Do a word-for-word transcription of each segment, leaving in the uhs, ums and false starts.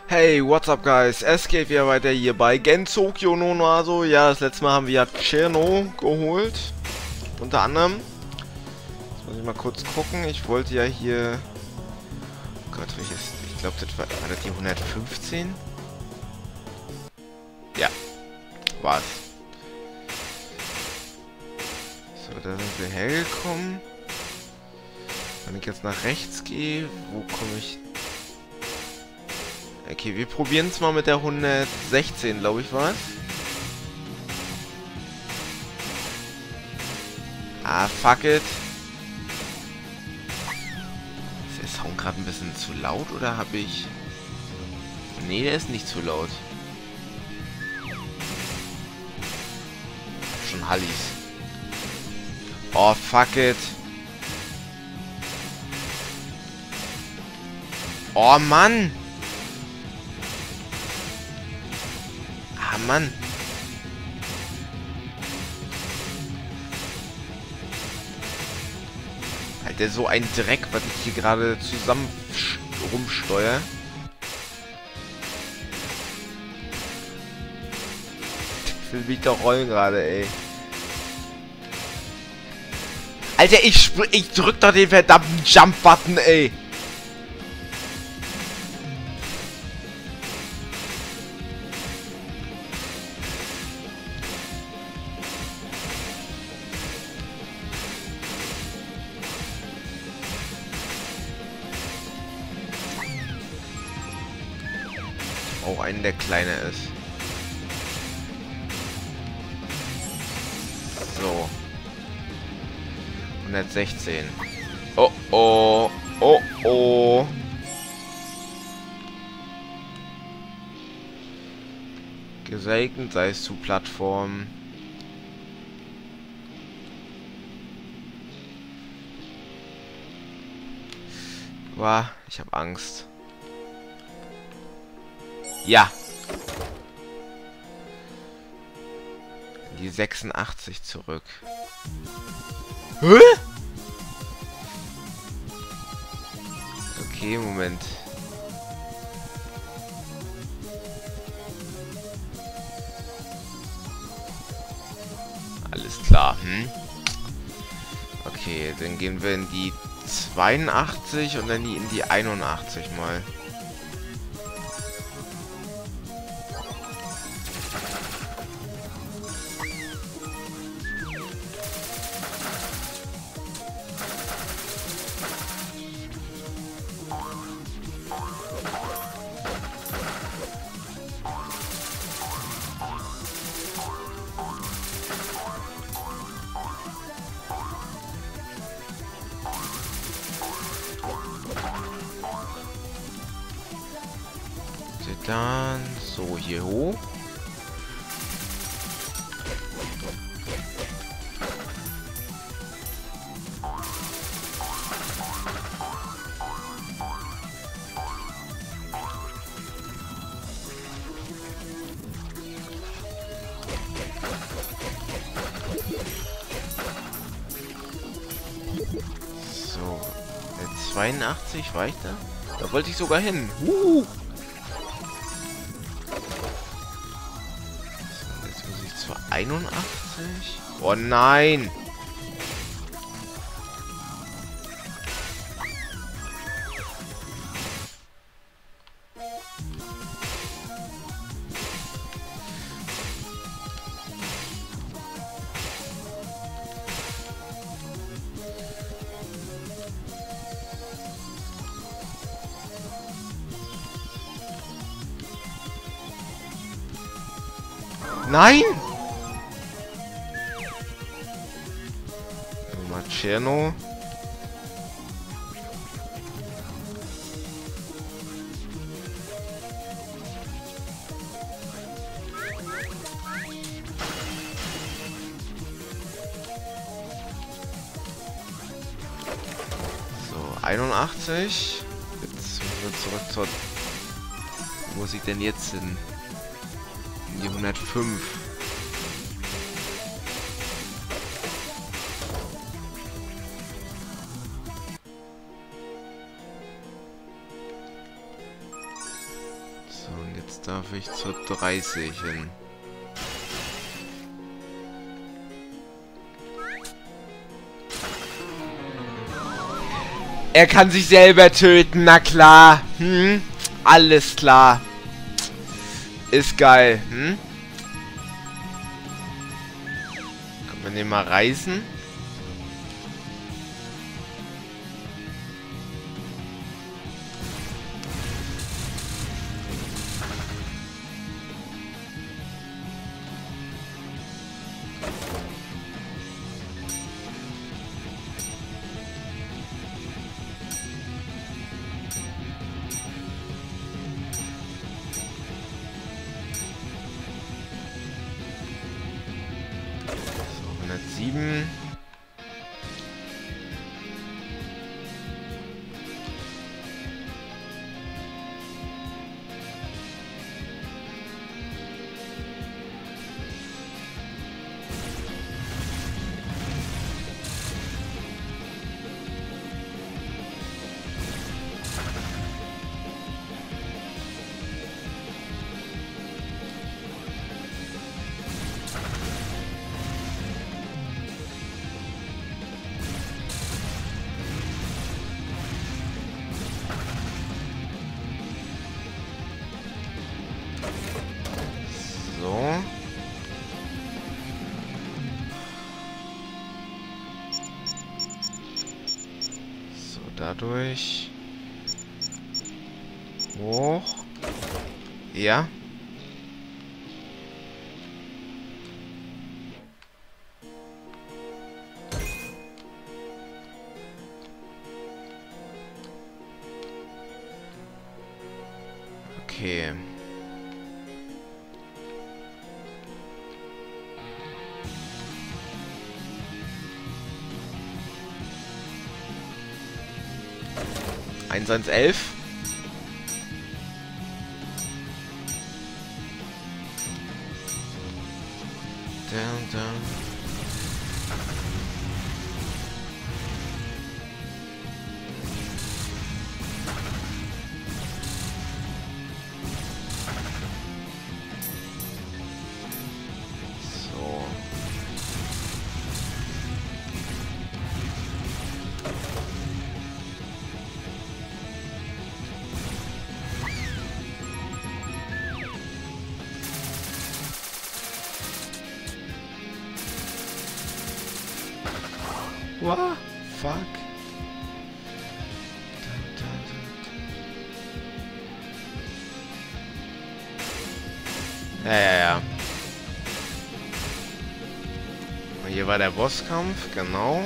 Hey, what's up guys? Es geht wieder weiter hier bei Gensokyo no Naso. Ja, das letzte Mal haben wir ja Cirno geholt. Unter anderem. Jetzt muss ich mal kurz gucken. Ich wollte ja hier... Oh Gott, welches... Ich glaube, das war, war das die hundertfünfzehn? Ja. War's. So, da sind wir hergekommen. Wenn ich jetzt nach rechts gehe, wo komme ich... Okay, wir probieren es mal mit der hundertsechzehn, glaube ich, war es. Ah, fuck it. Ist der Sound gerade ein bisschen zu laut oder habe ich... Nee, der ist nicht zu laut. Schon Hallis. Oh, fuck it. Oh, Mann. Ah, Mann. Alter, so ein Dreck, was ich hier gerade zusammen rumsteuere. Ich will mich doch rollen gerade, ey. Alter, ich, ich drück doch den verdammten Jump-Button, ey. Auch einen, der kleiner ist. So. hundertsechzehn. Oh oh. Oh oh. Gesegnet sei es zu Plattform. Wow, ich habe Angst. Ja. Die sechsundachtzig zurück. Hä? Okay, Moment. Alles klar, hm? Okay, dann gehen wir in die zweiundachtzig und dann in die einundachtzig mal. Dann so hier hoch. So, der zweiundachtzig war ich da? Da wollte ich sogar hin. Uh. einundachtzig? Oh nein! Nein! Cirno. So, einundachtzig. Jetzt müssen wir zurück zur... Wo muss ich denn jetzt hin? In die hundertfünf. Jetzt darf ich zur dreißig hin. Er kann sich selber töten, na klar. Hm? Alles klar. Ist geil, hm? Können wir den mal reißen? hundertsieben. So. So, dadurch. Hoch. Ja. Okay. eins eins elf. Down, down. So. What? Fuck. Ja, ja, ja. Und hier war der Bosskampf, genau.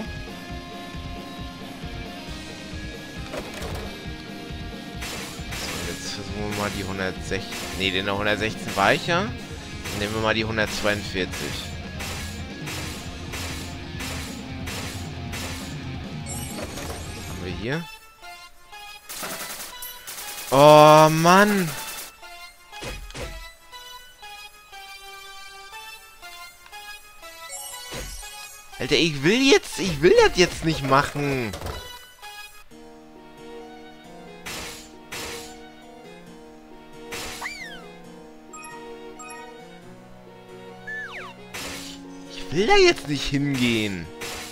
So, jetzt versuchen wir mal die hundertsechzehn. Ne, den hundertsechzehn war ich ja. Dann nehmen wir mal die hundertzweiundvierzig. Hier. Oh Mann. Alter, ich will jetzt, ich will das jetzt nicht machen. Ich will da jetzt nicht hingehen.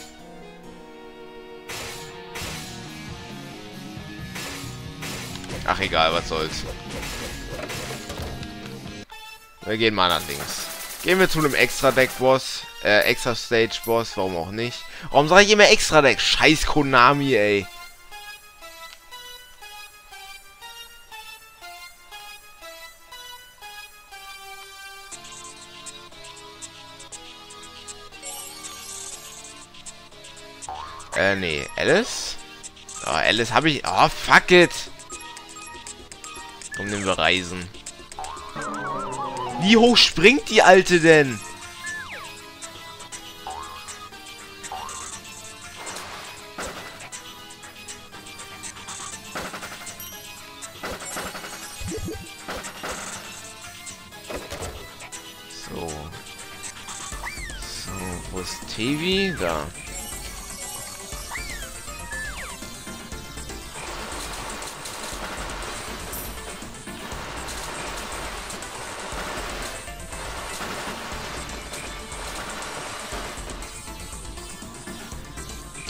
Ach egal, was soll's. Wir gehen mal nach links. Gehen wir zu einem Extra-Deck-Boss. Äh, Extra-Stage-Boss, warum auch nicht. Warum sage ich immer Extra-Deck? Scheiß Konami, ey. Äh, nee. Alice? Oh, Alice habe ich... Oh, fuck it. Komm, nehmen wir Reisen. Wie hoch springt die Alte denn? So. So, wo ist Tevi? Da.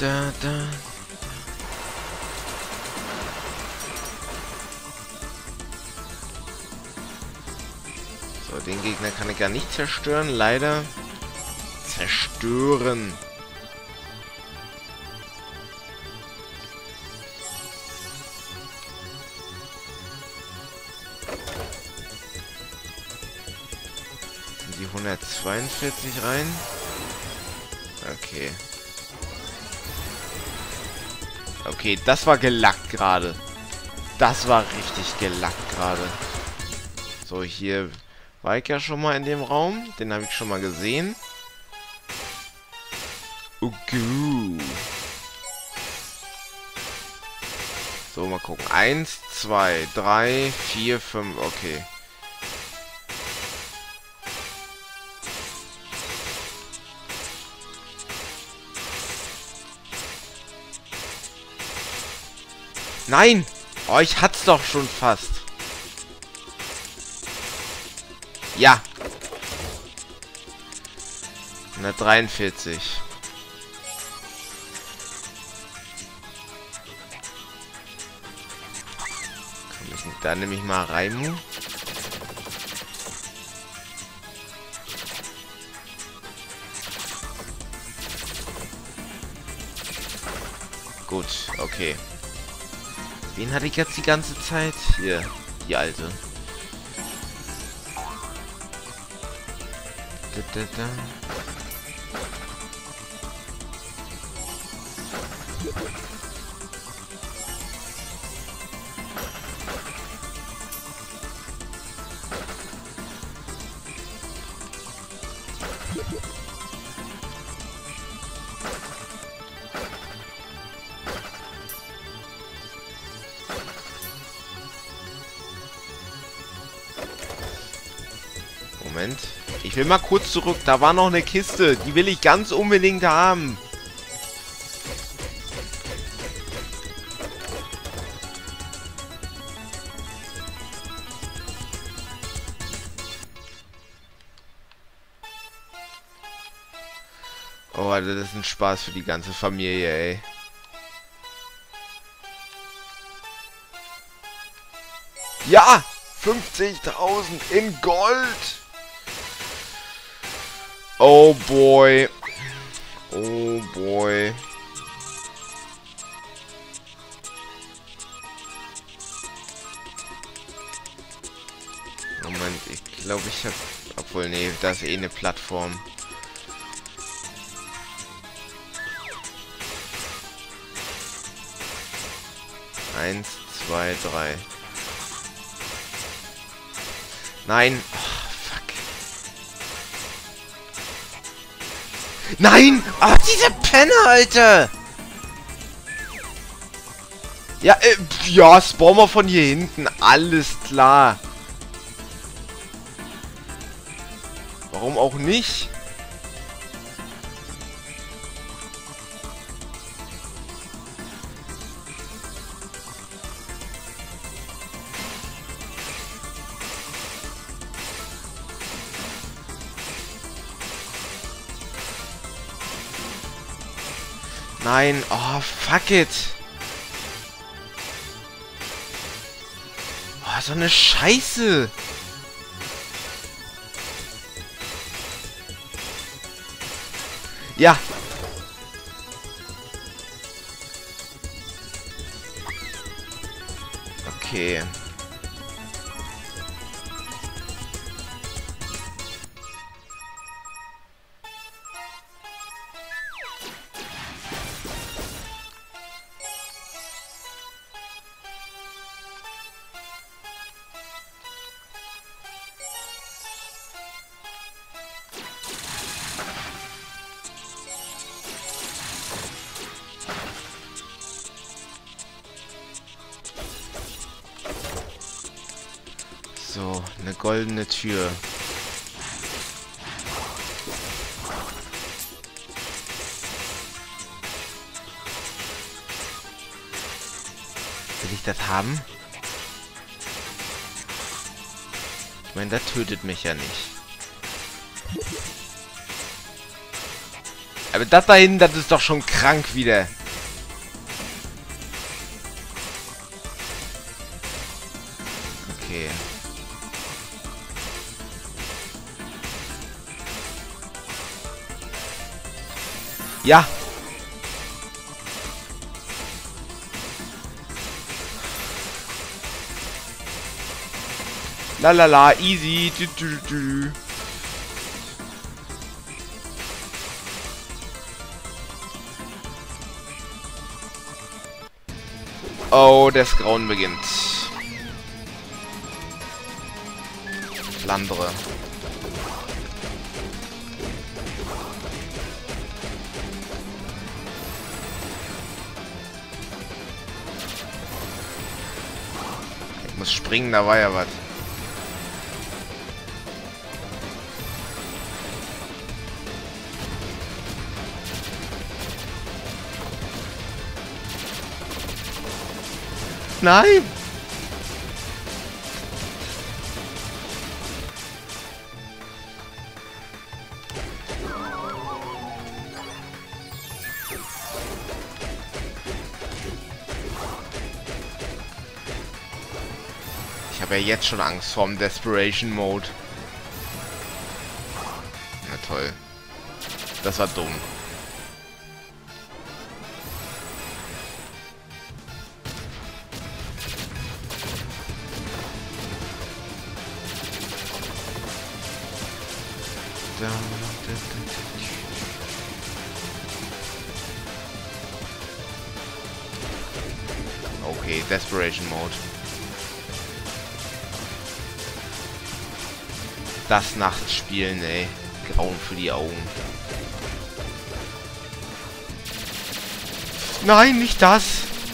da, da. So, den Gegner kann ich gar nicht zerstören, leider. Zerstören. Sind die hundertzweiundvierzig rein? Okay. Okay, das war gelackt gerade. Das war richtig gelackt gerade. So, hier war ich ja schon mal in dem Raum. Den habe ich schon mal gesehen. Okay. So, mal gucken. Eins, zwei, drei, vier, fünf. Okay. Nein! Oh, ich hat's doch schon fast. Ja. hundertdreiundvierzig. Kann ich da nämlich mal reimen? Gut, okay. Wen hatte ich jetzt die ganze Zeit? Hier, die alte. Da, da, da. Moment. Ich will mal kurz zurück. Da war noch eine Kiste. Die will ich ganz unbedingt haben. Oh, Alter, das ist ein Spaß für die ganze Familie, ey. Ja! fünfzigtausend in Gold! Oh boy. Oh boy. Moment, ich glaube, ich habe... Obwohl, nee, das ist eh eine Plattform. Eins, zwei, drei. Nein! Nein! Ach, diese Penner, Alter! Ja, äh, ja, spawn mal von hier hinten. Alles klar. Warum auch nicht? Nein, oh, fuck it. Oh, so eine Scheiße. Ja. Okay. So, eine goldene Tür. Will ich das haben? Ich meine, das tötet mich ja nicht. Aber das da hinten, das ist doch schon krank wieder. Okay. Ja. La la la, easy. Du, du, du. Oh, das Grauen beginnt. Flandre. Ich muss springen, da war ja was. Nein! Ich habe ja jetzt schon Angst vorm Desperation Mode. Na toll. Das war dumm. Okay, Desperation Mode. Das Nachtspielen, ey. Grauen für die Augen. Nein, nicht das!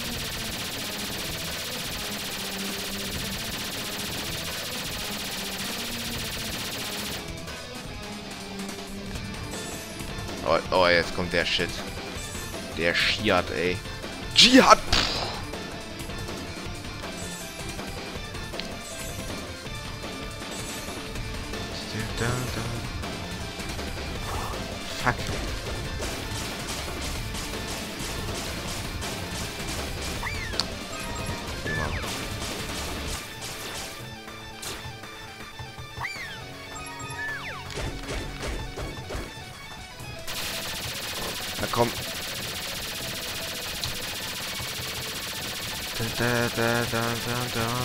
Oh, oh, jetzt kommt der Shit. Der Schiat, ey. Dschihad! Fuck. Na komm. Da, da, da, da, da, da.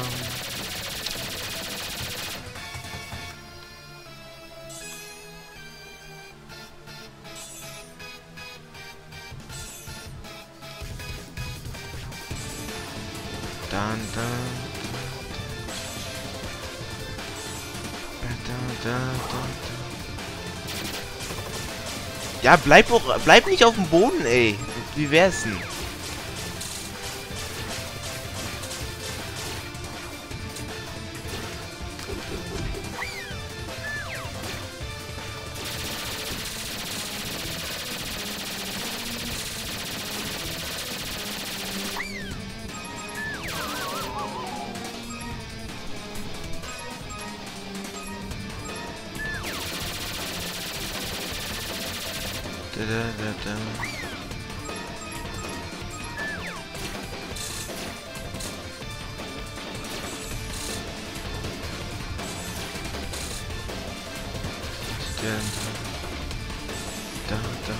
Dann, dann, da, da, da, da. Ja, bleib auch, bleib nicht auf dem Boden, ey. Wie wär's denn? Da, da, da, da. Da,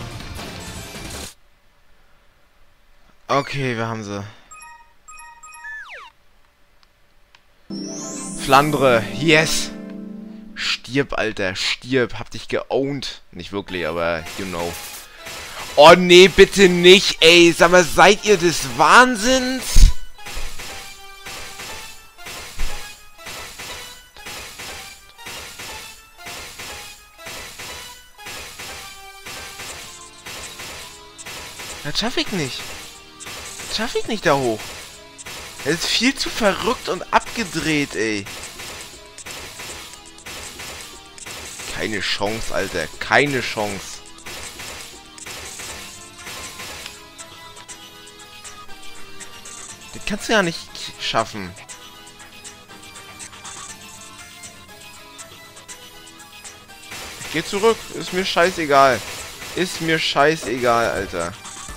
da. Okay, wir haben sie. Flandre, yes! Stirb, Alter, stirb. Hab dich geowned. Nicht wirklich, aber you know. Oh nee, bitte nicht, ey. Sag mal, seid ihr des Wahnsinns? Das schaffe ich nicht. Das schaffe ich nicht da hoch. Er ist viel zu verrückt und abgedreht, ey. Keine Chance, Alter. Keine Chance. Das kannst du ja nicht schaffen. Ich geh zurück. Ist mir scheißegal. Ist mir scheißegal, Alter.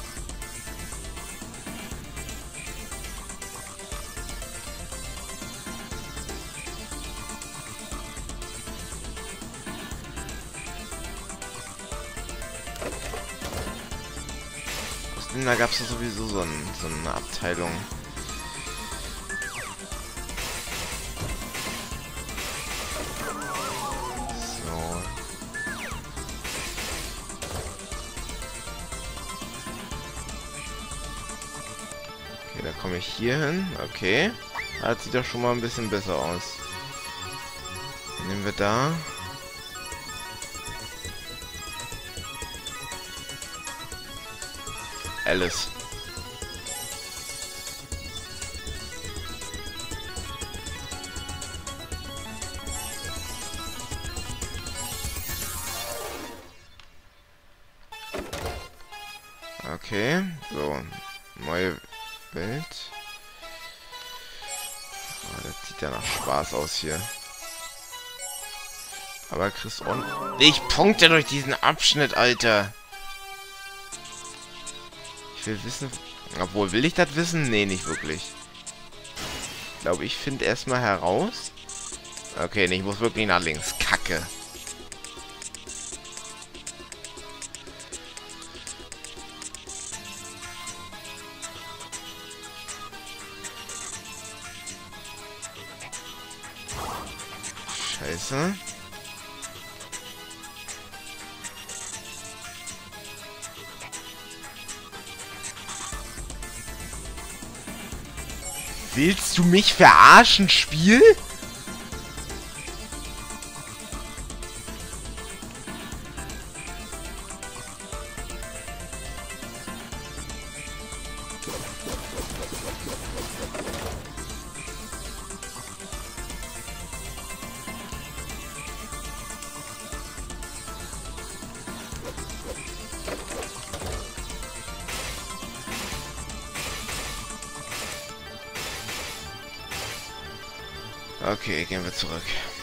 Da gab es sowieso so, ein, so eine Abteilung. So. Okay, da komme ich hier hin. Okay. Das sieht doch schon mal ein bisschen besser aus. Dann nehmen wir da. Alice. Okay, so. Neue Welt. Oh, das sieht ja nach Spaß aus hier. Aber kriegst auch nicht Punkte durch diesen Abschnitt, Alter. Ich will wissen... Obwohl, will ich das wissen? Nee, nicht wirklich. Ich glaube, ich finde erstmal heraus... Okay, nee, ich muss wirklich nach links. Kacke. Scheiße. Willst du mich verarschen, Spiel? Okay, gehen wir zurück.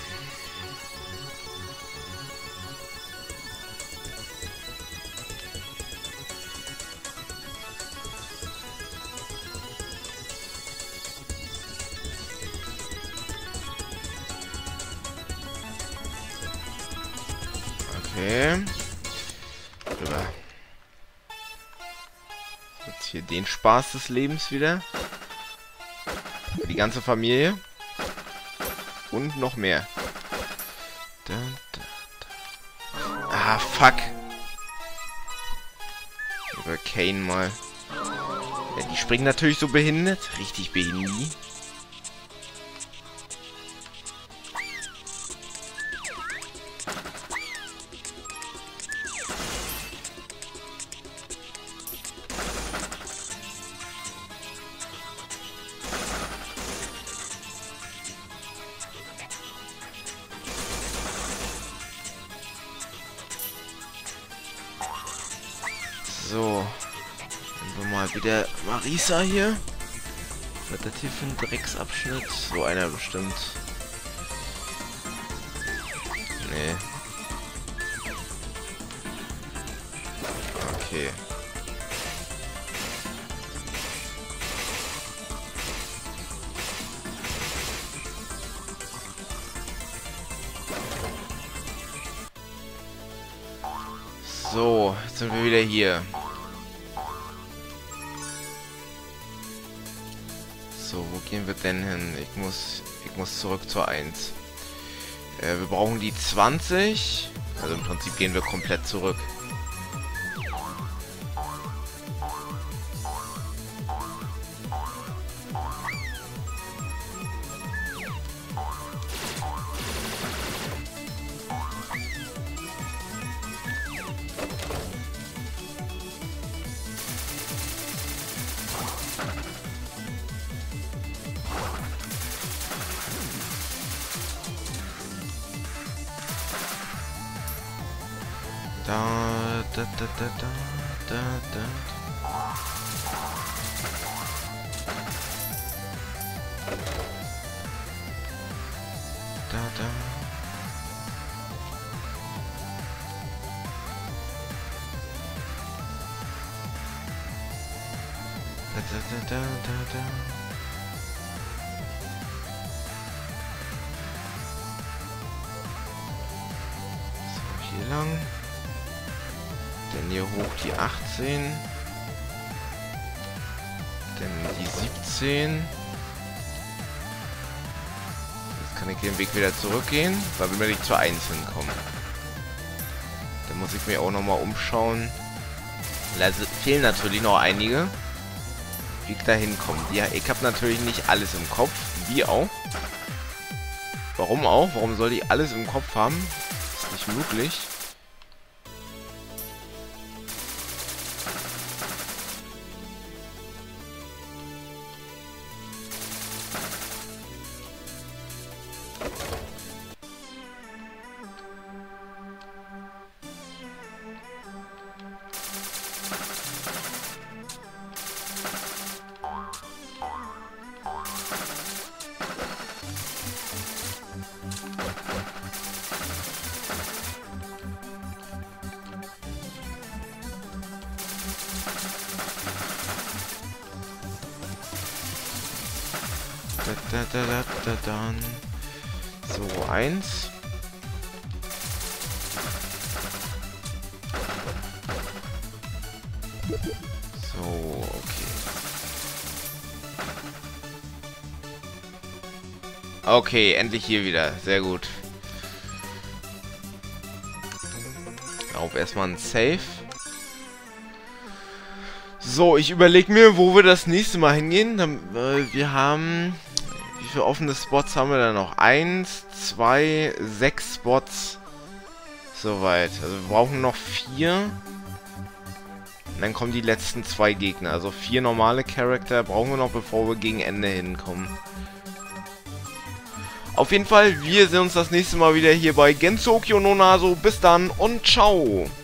Okay. Rüber. Jetzt hier den Spaß des Lebens wieder. Für die ganze Familie. Und noch mehr. Da, da, da. Ah, fuck. Über Kane mal. Ja, die springen natürlich so behindert. Richtig behindert. So. Nehmen wir mal wieder Marisa hier. Was ist das hier für ein Drecksabschnitt? So einer bestimmt. Nee. Okay. So, jetzt sind wir wieder hier. So, wo gehen wir denn hin? Ich muss, ich muss zurück zur eins. Äh, wir brauchen die zwanzig. Also im Prinzip gehen wir komplett zurück. Da, da, da, da, da, da, da. Da, da. da, da, da, da. So, hier lang. Dann hier hoch die achtzehn. Dann die siebzehn. Jetzt kann ich den Weg wieder zurückgehen, weil wir nicht zur eins hinkommen. Dann muss ich mir auch nochmal umschauen. Da fehlen natürlich noch einige, wie ich da hinkomme. Ja, ich habe natürlich nicht alles im Kopf, wie auch. Warum auch? Warum soll ich alles im Kopf haben? Ist nicht möglich. Da, da, da, da, da, dann. So, eins. So, okay. Okay, endlich hier wieder. Sehr gut. Auf erstmal ein Save. So, ich überlege mir, wo wir das nächste Mal hingehen. Dann, äh, wir haben... Wie viele offene Spots haben wir da noch? Eins, zwei, sechs Spots. Soweit. Also wir brauchen noch vier. Und dann kommen die letzten zwei Gegner. Also vier normale Charakter brauchen wir noch, bevor wir gegen Ende hinkommen. Auf jeden Fall, wir sehen uns das nächste Mal wieder hier bei Gensokyo no Naso. Bis dann und ciao!